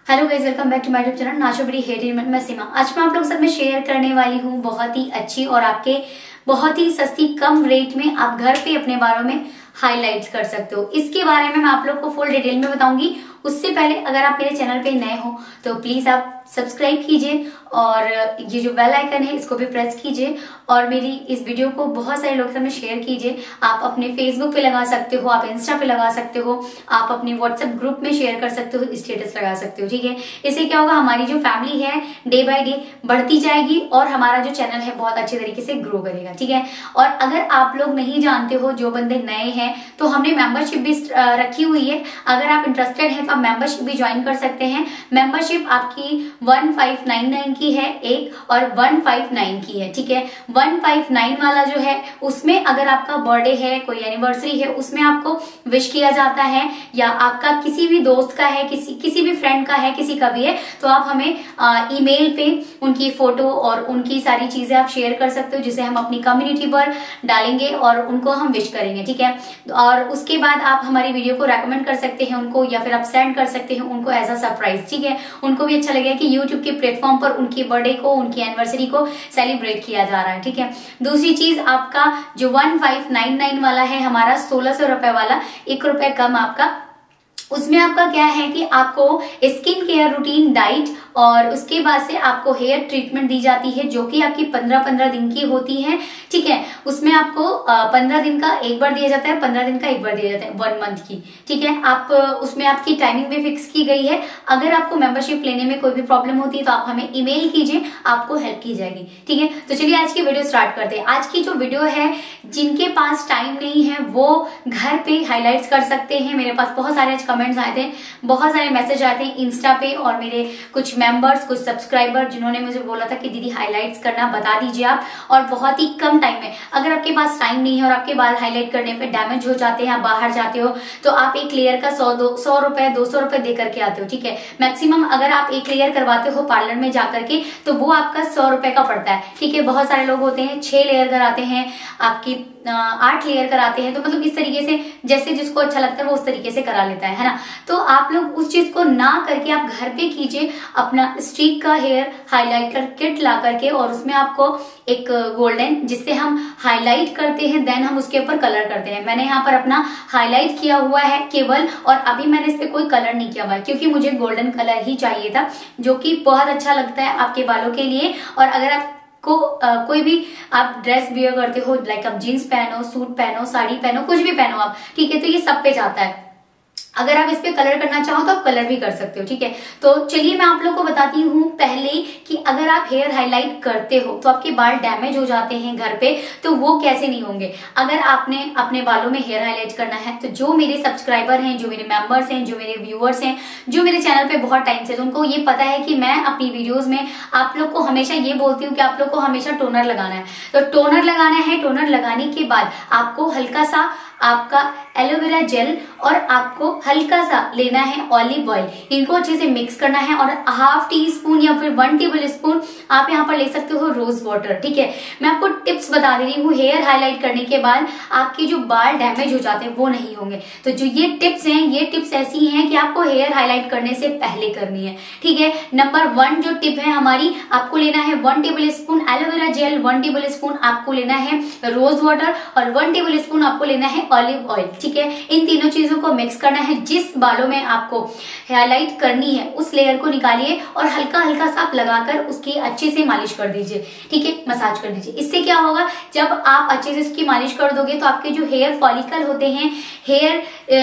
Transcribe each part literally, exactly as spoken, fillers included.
Hello guys, welcome back to my YouTube channel नाचो बड़ी hair treatment में सीमा। आज मैं आप लोगों के साथ में शेयर करने वाली हूँ बहुत ही अच्छी और आपके बहुत ही सस्ती कम रेट में आप घर पे अपने बालों में हाईलाइट कर सकते हो। इसके बारे में मैं आप लोग को फुल डिटेल में बताऊंगी। उससे पहले अगर आप मेरे चैनल पे नए हो तो प्लीज आप सब्सक्राइब कीजिए और ये जो बेल आइकन है इसको भी प्रेस कीजिए और मेरी इस वीडियो को बहुत सारे लोगों के सामने शेयर कीजिए। आप अपने फेसबुक पे लगा सकते हो, आप इंस्टा पे लगा सकते हो, आप अपने व्हाट्सएप ग्रुप में शेयर कर सकते हो, स्टेटस लगा सकते हो। ठीक है, इससे क्या होगा, हमारी जो फैमिली है डे बाय डे बढ़ती जाएगी और हमारा जो चैनल है बहुत अच्छे तरीके से ग्रो करेगा। ठीक है, और अगर आप लोग नहीं जानते हो, जो बंदे नए हैं, तो हमने मेंबरशिप भी रखी हुई है। अगर आप इंटरेस्टेड हैं तो आप मेंबरशिप भी ज्वाइन कर सकते हैं। मेंबरशिप आपकी वन फाइव नाइन नाइन की है एक और वन फाइव नाइन की है। ठीक है, वन फाइव नाइन वाला जो है उसमें अगर आपका बर्थडे है, कोई एनिवर्सरी है, उसमें आपको विश किया जाता है, या आपका किसी भी दोस्त का है, किसी किसी भी फ्रेंड का है, किसी का भी है, तो आप हमें ईमेल पे उनकी फोटो और उनकी सारी चीजें आप शेयर कर सकते हो, जिसे हम अपनी कम्युनिटी पर डालेंगे और उनको हम विश करेंगे। ठीक है, और उसके बाद आप हमारी वीडियो को रेकमेंड कर सकते हैं उनको, या फिर आप सेंड कर सकते हैं उनको एज अ सरप्राइज। ठीक है, उनको भी अच्छा लगेगा कि यूट्यूब के प्लेटफॉर्म पर उनके बर्थडे को, उनकी एनिवर्सरी को सेलिब्रेट किया जा रहा है। ठीक है, दूसरी चीज, आपका जो वन फाइव नाइन नाइन वाला है हमारा सोलह सौ रुपए वाला, एक रुपए कम आपका, उसमें आपका क्या है कि आपको स्किन केयर रूटीन, डाइट और उसके बाद से आपको हेयर ट्रीटमेंट दी जाती है, जो कि आपकी पंद्रह पंद्रह दिन की होती है। ठीक है, उसमें आपको पंद्रह दिन का एक बार दिया जाता है, पंद्रह दिन का एक बार दिया जाता है, वन मंथ की। ठीक है, आप उसमें आपकी टाइमिंग भी फिक्स की गई है। अगर आपको मेंबरशिप लेने में कोई भी प्रॉब्लम होती है तो आप हमें ईमेल कीजिए, आपको हेल्प की जाएगी। ठीक है, तो चलिए आज की वीडियो स्टार्ट करते हैं। आज की जो वीडियो है, जिनके पास टाइम नहीं है वो घर पे हाईलाइट्स कर सकते हैं। मेरे पास बहुत सारे कमेंट्स आए थे, बहुत सारे मैसेज आए थे इंस्टा पे, और मेरे कुछ मेंबर्स, कुछ सब्सक्राइबर जिन्होंने मुझे बोला था कि दीदी हाईलाइट्स करना बता दीजिए आप, और बहुत ही कम टाइम में। अगर आपके पास टाइम नहीं है और आपके बाल हाईलाइट करने पे डैमेज हो जाते हैं, आप बाहर जाते हो, तो आप एक लेयर का सौ दो सौ रुपए दो सौ रुपए दे करके आते हो। ठीक है, मैक्सिमम अगर आप एक लेयर करवाते हो पार्लर में जाकर के तो वो आपका सौ रुपए का पड़ता है। ठीक है, बहुत सारे लोग होते हैं छह लेयर कराते हैं, आपकी आठ लेयर कराते हैं, तो मतलब इस तरीके से जैसे जिसको अच्छा लगता है वो उस तरीके से करा लेता है है ना। तो आप लोग उस चीज को ना करके आप घर पे कीजिए अपना स्ट्रीक का हेयर हाइलाइटर किट ला करके, और उसमें आपको एक गोल्डन, जिससे हम हाईलाइट करते हैं, देन हम उसके ऊपर कलर करते हैं। मैंने यहाँ पर अपना हाईलाइट किया हुआ है केवल, और अभी मैंने इस पे कोई कलर नहीं किया हुआ है, क्योंकि मुझे गोल्डन कलर ही चाहिए था, जो कि बहुत अच्छा लगता है आपके बालों के लिए। और अगर आप को आ, कोई भी आप ड्रेस वियर करते हो, लाइक आप जीन्स पहनो, सूट पहनो, साड़ी पहनो, कुछ भी पहनो आप, ठीक है, तो ये सब पे जाता है। अगर आप इस पे कलर करना चाहो तो आप कलर भी कर सकते हो। ठीक है, तो चलिए मैं आप लोग को बताती हूँ पहले कि अगर आप हेयर हाईलाइट करते हो तो आपके बाल डैमेज हो जाते हैं घर पे, तो वो कैसे नहीं होंगे। अगर आपने अपने बालों में हेयर हाईलाइट करना है तो जो मेरे सब्सक्राइबर हैं, जो मेरे मेंबर्स हैं, जो मेरे व्यूअर्स हैं, जो मेरे चैनल पे बहुत टाइम से, तो उनको ये पता है कि मैं अपनी वीडियोज में आप लोग को हमेशा ये बोलती हूँ कि आप लोग को हमेशा टोनर लगाना है। तो टोनर लगाना है, टोनर लगाने के बाद आपको हल्का सा आपका एलोवेरा जेल और आपको हल्का सा लेना है ऑलिव ऑयल, इनको अच्छे से मिक्स करना है, और हाफ टी स्पून या फिर वन टेबल स्पून आप यहाँ पर ले सकते हो रोज वाटर। ठीक है, मैं आपको टिप्स बता दे रही हूँ, हेयर हाईलाइट करने के बाद आपके जो बाल डैमेज हो जाते हैं वो नहीं होंगे। तो जो ये टिप्स हैं, ये टिप्स ऐसी हैं कि आपको हेयर हाईलाइट करने से पहले करनी है। ठीक है, नंबर वन जो टिप है हमारी, आपको लेना है one tablespoon aloe vera gel, one tablespoon आपको लेना है रोज वाटर, और वन टेबल स्पून आपको लेना है ऑलिव ऑयल। ठीक है, इन तीनों चीजों को मिक्स करना है। जिस बालों में आपको हाईलाइट करनी है उस लेयर को निकालिए और हल्का हल्का सा आप लगाकर उसकी अच्छे से मालिश कर दीजिए। ठीक है, मसाज कर दीजिए। इससे क्या होगा, जब आप अच्छे से उसकी मालिश कर दोगे तो आपके जो हेयर फॉलिकल होते हैं, हेयर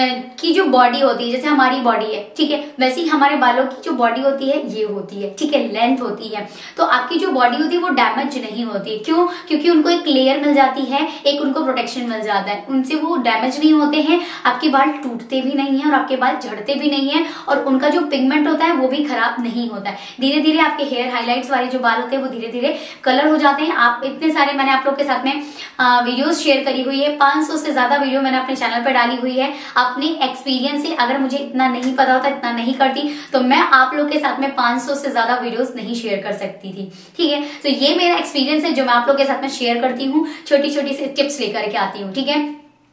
की जो बॉडी होती है, जैसे हमारी बॉडी है, ठीक है, वैसे ही हमारे बालों की जो बॉडी होती है ये होती है। ठीक है, लेंथ होती है, तो आपकी जो बॉडी होती है वो डैमेज नहीं होती। क्यों? क्योंकि उनको एक लेयर मिल जाती है, एक उनको प्रोटेक्शन मिल जाता है, उनसे वो डैमेज नहीं होते हैं, आपके बाल टूटते भी नहीं है और आपके बाल झड़ते भी नहीं है, और उनका जो पिगमेंट होता है वो भी खराब नहीं होता है। धीरे धीरे आपके हेयर हाईलाइट्स वाले जो बाल होते हैं वो धीरे धीरे कलर हो जाते हैं। आप इतने सारे मैंने आप लोग के साथ में वीडियोस शेयर करी हुई है, पांच सौ से ज्यादा वीडियो मैंने अपने चैनल पर डाली हुई है। अपने एक्सपीरियंस से अगर मुझे इतना नहीं पता होता, इतना नहीं करती, तो मैं आप लोग के साथ में पांच सौ से ज्यादा वीडियोस नहीं शेयर कर सकती थी। ठीक है, तो ये मेरा एक्सपीरियंस है जो मैं आप लोग के साथ में शेयर करती हूँ, छोटी छोटी सी टिप्स लेकर के आती हूँ। ठीक है,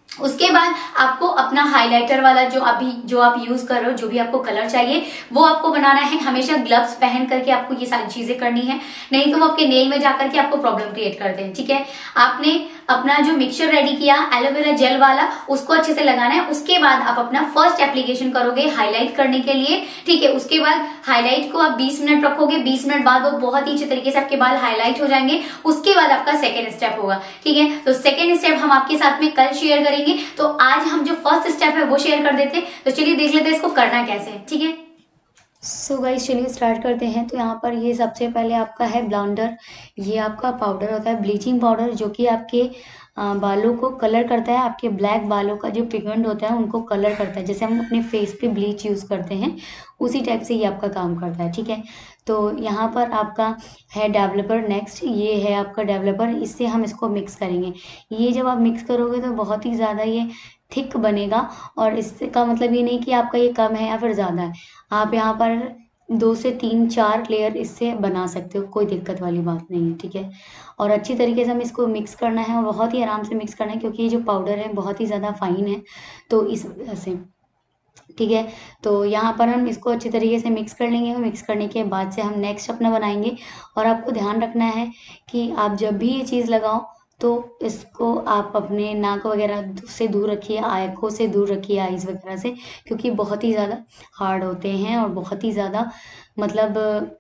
उसके बाद आपको अपना हाइलाइटर वाला जो अभी जो आप यूज कर रहे हो, जो भी आपको कलर चाहिए वो आपको बनाना है। हमेशा ग्लव्स पहन करके आपको ये सारी चीजें करनी है, नहीं तो वो आपके नेल में जाकर के आपको प्रॉब्लम क्रिएट करते हैं। ठीक है, आपने अपना जो मिक्सचर रेडी किया एलोवेरा जेल वाला, उसको अच्छे से लगाना है। उसके बाद आप अपना फर्स्ट एप्लीकेशन करोगे हाईलाइट करने के लिए। ठीक है, उसके बाद हाईलाइट को आप बीस मिनट रखोगे, बीस मिनट बाद वो बहुत ही अच्छे तरीके से आपके बाल हाईलाइट हो जाएंगे। उसके बाद आपका सेकेंड स्टेप होगा। ठीक है, तो सेकेंड स्टेप हम आपके साथ में कल शेयर करेंगे। तो आज हम जो फर्स्ट स्टेप है वो शेयर कर देते हैं। तो चलिए देख लेते हैं इसको करना कैसे है। ठीक है, सो गाइस चलिए स्टार्ट करते हैं। तो यहाँ पर ये सबसे पहले आपका है ब्लॉन्डर। ये आपका पाउडर होता है, ब्लीचिंग पाउडर, जो कि आपके आ, बालों को कलर करता है। आपके ब्लैक बालों का जो पिगमेंट होता है उनको कलर करता है। जैसे हम अपने फेस पे ब्लीच यूज़ करते हैं उसी टाइप से ये आपका काम करता है। ठीक है, तो यहाँ पर आपका है डेवलपर। नेक्स्ट ये है आपका डेवलपर, इससे हम इसको मिक्स करेंगे। ये जब आप मिक्स करोगे तो बहुत ही ज़्यादा ये थिक बनेगा, और इससे का मतलब ये नहीं कि आपका ये कम है या फिर ज़्यादा है। आप यहाँ पर दो से तीन चार लेयर इससे बना सकते हो, कोई दिक्कत वाली बात नहीं है। ठीक है, और अच्छी तरीके से हम इसको मिक्स करना है, और बहुत ही आराम से मिक्स करना है, क्योंकि ये जो पाउडर है बहुत ही ज़्यादा फाइन है, तो इस वजह से। ठीक है, तो यहाँ पर हम इसको अच्छी तरीके से मिक्स कर लेंगे, और मिक्स करने के बाद से हम नेक्स्ट अपना बनाएंगे। और आपको ध्यान रखना है कि आप जब भी ये चीज़ लगाओ तो इसको आप अपने नाक वगैरह से दूर रखिए, आँखों से दूर रखिए, आइज़ वगैरह से, क्योंकि बहुत ही ज़्यादा हार्ड होते हैं और बहुत ही ज़्यादा मतलब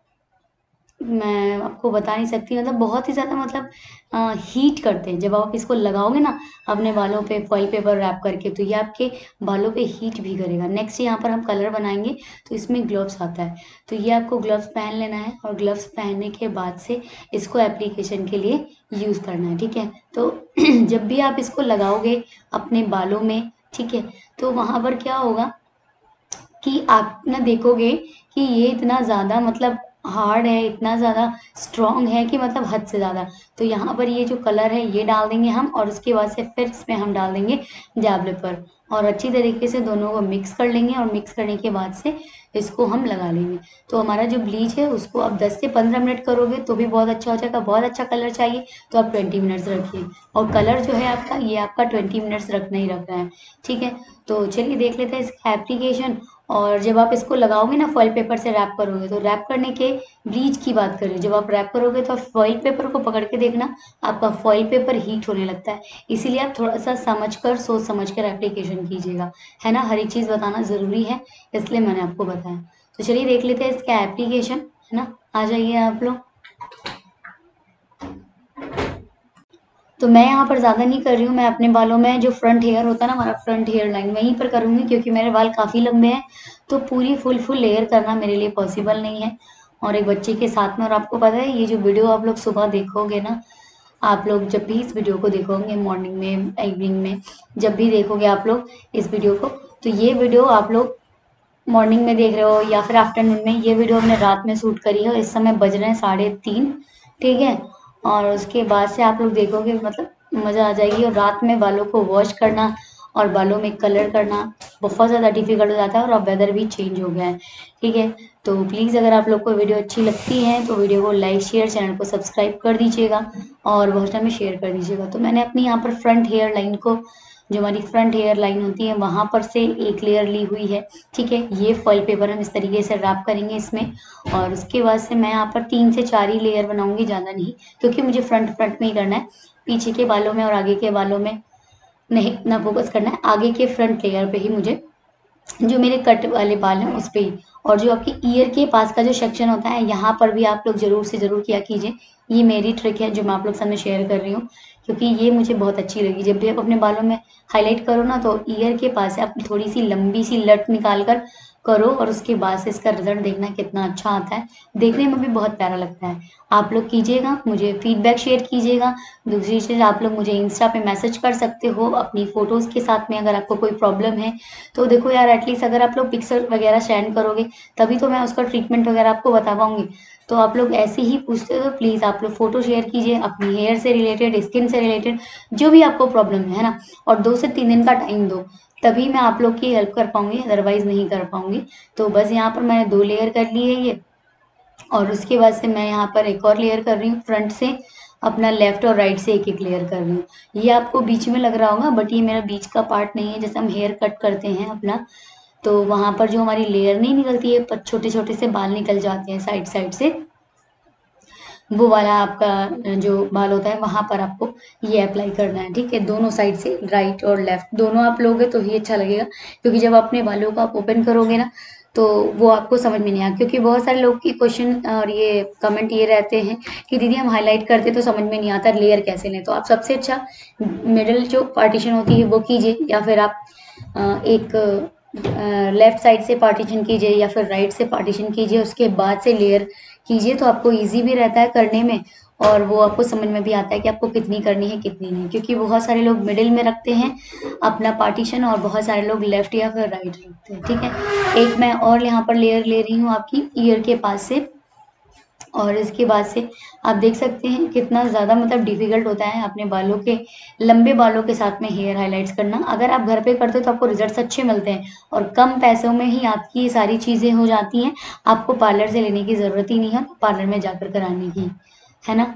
मैं आपको बता नहीं सकती, मतलब बहुत ही ज़्यादा मतलब आ, हीट करते हैं। जब आप इसको लगाओगे ना अपने बालों पे फॉइल पेपर रैप करके, तो ये आपके बालों पे हीट भी करेगा। नेक्स्ट यहाँ पर हम कलर बनाएंगे, तो इसमें ग्लव्स आता है, तो ये आपको ग्लव्स पहन लेना है, और ग्लव्स पहनने के बाद से इसको एप्लीकेशन के लिए यूज़ करना है। ठीक है, तो जब भी आप इसको लगाओगे अपने बालों में, ठीक है, तो वहाँ पर क्या होगा कि आप ना देखोगे कि ये इतना ज़्यादा मतलब हार्ड है, इतना ज़्यादा स्ट्रॉन्ग है कि मतलब हद से ज़्यादा। तो यहाँ पर ये जो कलर है ये डाल देंगे हम, और उसके बाद से फिर इसमें हम डाल देंगे डेवलपर, और अच्छी तरीके से दोनों को मिक्स कर लेंगे। और मिक्स करने के बाद से इसको हम लगा लेंगे। तो हमारा जो ब्लीच है उसको आप दस से पंद्रह मिनट करोगे तो भी बहुत अच्छा हो जाएगा। बहुत अच्छा कलर चाहिए तो आप ट्वेंटी मिनट्स रखिए, और कलर जो है आपका ये आपका ट्वेंटी मिनट्स रखना ही रखना है। ठीक है, तो चलिए देख लेते हैं इसका एप्लीकेशन। और जब आप इसको लगाओगे ना फॉइल पेपर से रैप करोगे, तो रैप करने के ब्लीच की बात करें, जब आप रैप करोगे तो फॉइल पेपर को पकड़ के देखना आपका फॉइल पेपर हीट होने लगता है। इसीलिए आप थोड़ा सा समझकर सोच समझ कर एप्लीकेशन कीजिएगा, है ना। हर एक चीज़ बताना ज़रूरी है, इसलिए मैंने आपको बताया। तो चलिए देख लेते हैं इसका एप्लीकेशन, है ना। आ जाइए आप लोग। तो मैं यहाँ पर ज़्यादा नहीं कर रही हूँ, मैं अपने बालों में जो फ्रंट हेयर होता है ना, हमारा फ्रंट हेयर लाइन, वहीं पर करूँगी, क्योंकि मेरे बाल काफ़ी लंबे हैं, तो पूरी फुल फुल लेयर करना मेरे लिए पॉसिबल नहीं है, और एक बच्चे के साथ में। और आपको पता है ये जो वीडियो आप लोग सुबह देखोगे ना, आप लोग जब भी इस वीडियो को देखोगे, मॉर्निंग में, इवनिंग में, जब भी देखोगे आप लोग इस वीडियो को, तो ये वीडियो आप लोग मॉर्निंग में देख रहे हो या फिर आफ्टरनून में, ये वीडियो हमने रात में शूट करी है, और इस समय बज रहे हैं साढ़े तीन। ठीक है, और उसके बाद से आप लोग देखोगे मतलब मज़ा आ जाएगी। और रात में बालों को वॉश करना और बालों में कलर करना बहुत ज़्यादा डिफिकल्ट हो जाता है, और अब वेदर भी चेंज हो गया है। ठीक है, तो प्लीज़ अगर आप लोग को वीडियो अच्छी लगती है तो वीडियो को लाइक शेयर, चैनल को सब्सक्राइब कर दीजिएगा, और बहुत टाइम में शेयर कर दीजिएगा। तो मैंने अपनी यहाँ पर फ्रंट हेयर लाइन को, जो हमारी फ्रंट हेयर लाइन होती है, वहाँ पर से एक लेयर ली हुई है। ठीक है, ये फॉइल पेपर हम इस तरीके से रैप करेंगे इसमें, और उसके बाद से मैं यहाँ पर तीन से चार ही लेयर बनाऊंगी, ज़्यादा नहीं, क्योंकि मुझे फ्रंट फ्रंट में ही करना है। पीछे के बालों में और आगे के बालों में नहीं इतना फोकस करना है, आगे के फ्रंट लेयर पे ही मुझे, जो मेरे कट वाले बाल हैं उस पर ही। और जो आपकी ईयर के पास का जो सेक्शन होता है, यहाँ पर भी आप लोग ज़रूर से ज़रूर किया कीजिए। ये मेरी ट्रिक है जो मैं आप लोग सामने शेयर कर रही हूँ, क्योंकि ये मुझे बहुत अच्छी लगी। जब भी आप अपने बालों में हाईलाइट करो ना, तो ईयर के पास से आप थोड़ी सी लंबी सी लट निकाल कर करो, और उसके बाद से इसका रिजल्ट देखना कितना अच्छा आता है, देखने में भी बहुत प्यारा लगता है। आप लोग कीजिएगा, मुझे फीडबैक शेयर कीजिएगा। दूसरी चीज़, आप लोग मुझे इंस्टा पे मैसेज कर सकते हो अपनी फ़ोटोज़ के साथ में, अगर आपको कोई प्रॉब्लम है तो। देखो यार, एटलीस्ट अगर आप लोग पिक्सल वगैरह सेंड करोगे तभी तो मैं उसका ट्रीटमेंट वगैरह आपको बता पाऊंगी। तो आप लोग ऐसे ही पूछते हो, तो प्लीज़ आप लोग फ़ोटो शेयर कीजिए अपनी हेयर से रिलेटेड, स्किन से रिलेटेड, जो भी आपको प्रॉब्लम है ना, और दो से तीन दिन का टाइम दो, तभी मैं आप लोग की हेल्प कर पाऊंगी, अदरवाइज नहीं कर पाऊंगी। तो बस यहाँ पर मैंने दो लेयर कर ली है ये, और उसके बाद से मैं यहाँ पर एक और लेयर कर रही हूँ फ्रंट से, अपना लेफ्ट और राइट से एक एक लेयर कर रही हूँ। ये आपको बीच में लग रहा होगा, बट ये मेरा बीच का पार्ट नहीं है। जैसे हम हेयर कट करते हैं अपना, तो वहां पर जो हमारी लेयर नहीं निकलती है, पर छोटे छोटे से बाल निकल जाते हैं साइड साइड से, वो वाला आपका जो बाल होता है वहां पर आपको ये अप्लाई करना है। ठीक है, दोनों साइड से, राइट और लेफ्ट दोनों आप लोगे तो ही अच्छा लगेगा, क्योंकि जब अपने बालों को आप ओपन करोगे ना तो वो आपको समझ में नहीं आया। क्योंकि बहुत सारे लोग की क्वेश्चन और ये कमेंट ये रहते हैं कि दीदी हम हाईलाइट करते तो समझ में नहीं आता लेयर कैसे लें। तो आप सबसे अच्छा मिडल जो पार्टीशन होती है वो कीजिए, या फिर आप एक लेफ्ट साइड से पार्टीशन कीजिए या फिर राइट से पार्टीशन कीजिए, उसके बाद से लेयर कीजिए, तो आपको इजी भी रहता है करने में, और वो आपको समझ में भी आता है कि आपको कितनी करनी है कितनी नहीं। क्योंकि बहुत सारे लोग मिडिल में रखते हैं अपना पार्टीशन और बहुत सारे लोग लेफ्ट या फिर राइट रखते हैं। ठीक है, एक मैं और यहाँ पर लेयर ले रही हूँ आपकी ईयर के पास से, और इसके बाद से आप देख सकते हैं कितना ज़्यादा मतलब डिफिकल्ट होता है अपने बालों के, लंबे बालों के साथ में हेयर हाइलाइट्स करना। अगर आप घर पे करते हो तो आपको रिजल्ट्स अच्छे मिलते हैं, और कम पैसों में ही आपकी ये सारी चीज़ें हो जाती हैं। आपको पार्लर से लेने की ज़रूरत ही नहीं है, पार्लर में जाकर कराने की, है ना।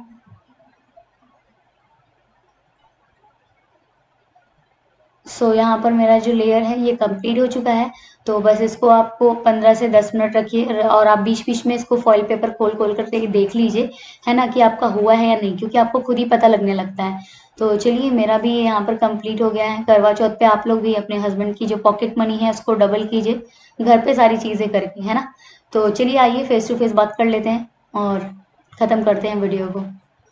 सो so, यहाँ पर मेरा जो लेयर है ये कंप्लीट हो चुका है। तो बस इसको आपको पंद्रह से दस मिनट रखिए, और आप बीच बीच में इसको फॉइल पेपर खोल खोल करके देख लीजिए, है ना, कि आपका हुआ है या नहीं, क्योंकि आपको खुद ही पता लगने लगता है। तो चलिए, मेरा भी यहाँ पर कंप्लीट हो गया है। करवा चौथ पे आप लोग भी अपने हस्बैंड की जो पॉकेट मनी है उसको डबल कीजिए घर पे सारी चीज़ें करके, है ना। तो चलिए आइए फेस टू फेस बात कर लेते हैं और ख़त्म करते हैं वीडियो को।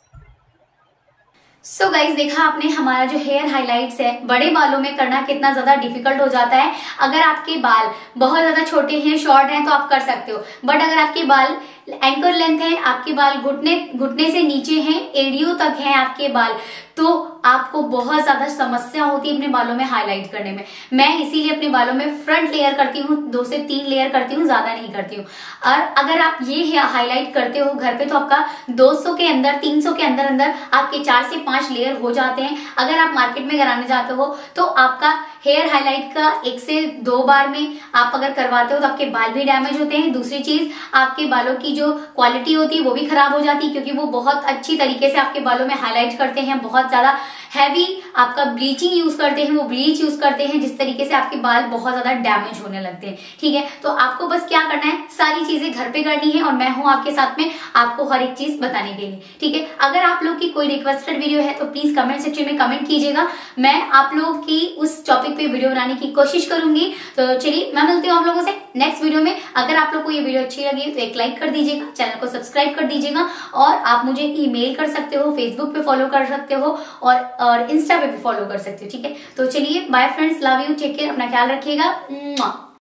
सो so गाइज, देखा आपने हमारा जो हेयर हाइलाइट्स है बड़े बालों में करना कितना ज्यादा डिफिकल्ट हो जाता है। अगर आपके बाल बहुत ज्यादा छोटे हैं, शॉर्ट हैं, तो आप कर सकते हो, बट अगर आपके बाल एंकर लेंथ है, आपके बाल घुटने घुटने से नीचे हैं, एड़ियों तक हैं आपके बाल, तो आपको बहुत ज्यादा समस्या होती है अपने बालों में हाईलाइट करने में। मैं इसीलिए अपने बालों में फ्रंट लेयर करती हूँ, दो से तीन लेयर करती हूँ, ज्यादा नहीं करती हूँ। और अगर आप ये हाईलाइट करते हो घर पे तो आपका दो सौ के अंदर, तीन सौ के अंदर अंदर आपके चार से पांच लेयर हो जाते हैं। अगर आप मार्केट में कराने जाते हो तो आपका हेयर हाईलाइट का एक से दो बार में आप अगर करवाते हो तो आपके बाल भी डैमेज होते हैं। दूसरी चीज, आपके बालों की जो क्वालिटी होती है वो भी खराब हो जाती है, क्योंकि वो बहुत अच्छी तरीके से आपके बालों में हाईलाइट करते हैं, बहुत ज्यादा हैवी आपका ब्लीचिंग यूज करते हैं, वो ब्लीच यूज करते हैं, जिस तरीके से आपके बाल बहुत ज्यादा डैमेज होने लगते हैं। ठीक है, तो आपको बस क्या करना है, सारी चीजें घर पे करनी है, और मैं हूं आपके साथ में आपको हर एक चीज बताने के लिए। ठीक है, अगर आप लोग की कोई रिक्वेस्टेड वीडियो है तो प्लीज कमेंट सेक्शन में कमेंट कीजिएगा, मैं आप लोग की उस टॉपिक पे वीडियो बनाने की कोशिश करूंगी। तो चलिए, मैं मिलती हूँ आप लोगों से नेक्स्ट वीडियो में। अगर आप लोग को ये वीडियो अच्छी लगी तो एक लाइक कर दीजिएगा, चैनल को सब्सक्राइब कर दीजिएगा, और आप मुझे ईमेल कर सकते हो, फेसबुक पे फॉलो कर सकते हो, और और इंस्टा पे भी फॉलो कर सकते हो। ठीक है, तो चलिए, bye friends, love you, take care, अपना ख्याल रखिएगा।